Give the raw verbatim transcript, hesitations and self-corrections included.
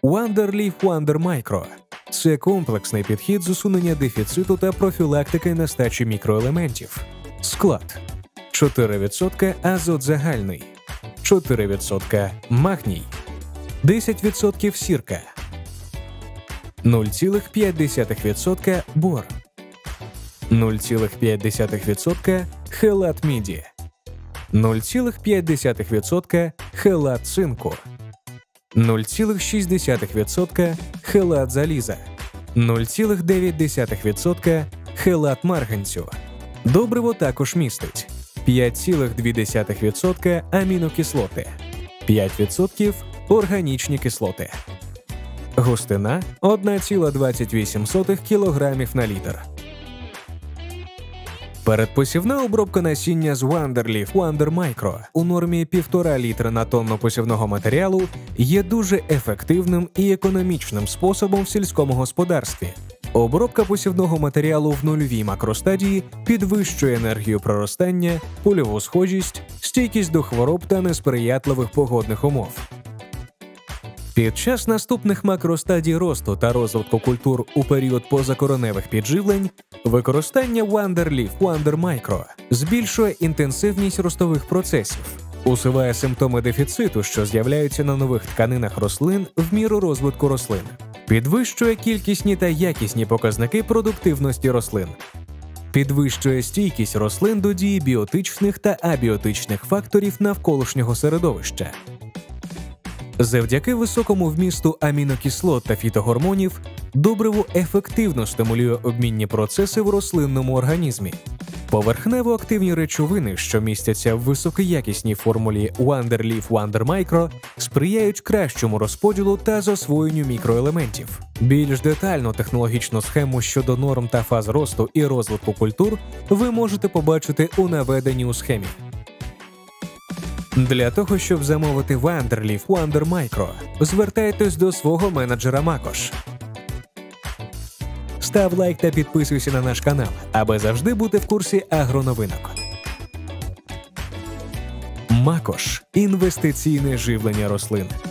Wonderleaf Wonder Micro – це комплексний підхід з усунення дефіциту та профілактики нестачі мікроелементів. Склад: чотири відсотки азот загальний, чотири відсотки магній, десять відсотків сірка, нуль цілих п'ять десятих відсотка бор, нуль цілих п'ять десятих відсотка хелат міді, нуль цілих п'ять десятих відсотка хелат цинку, нуль цілих шість десятих відсотка хелат заліза, нуль цілих дев'ять десятих відсотка хелат марганцю. Добриво також містить п'ять цілих дві десятих відсотка амінокислоти, п'ять відсотків органічні кислоти. Густина – одна ціла двадцять вісім сотих кілограмів на літр. Передпосівна обробка насіння з Wonderleaf Wonder Micro у нормі півтора літра на тонну посівного матеріалу є дуже ефективним і економічним способом в сільському господарстві. Обробка посівного матеріалу в нульовій макростадії підвищує енергію проростання, польову схожість, стійкість до хвороб та несприятливих погодних умов. Під час наступних макростадій росту та розвитку культур у період позакореневих підживлень використання Wonderleaf Wonder Micro збільшує інтенсивність ростових процесів, усуває симптоми дефіциту, що з'являються на нових тканинах рослин в міру розвитку рослин, підвищує кількісні та якісні показники продуктивності рослин, підвищує стійкість рослин до дії біотичних та абіотичних факторів навколишнього середовища. Завдяки високому вмісту амінокислот та фітогормонів добриво ефективно стимулює обмінні процеси в рослинному організмі. Поверхнево-активні речовини, що містяться в високоякісній формулі Wonderleaf Wonder Micro, сприяють кращому розподілу та засвоєнню мікроелементів. Більш детальну технологічну схему щодо норм та фаз росту і розвитку культур ви можете побачити у наведенні у схемі. Для того, щоб замовити Wonderleaf Wonder Micro, звертайтесь до свого менеджера Макош. Став лайк та підписуйся на наш канал, аби завжди бути в курсі агроновинок. Макош – інвестиційне живлення рослин.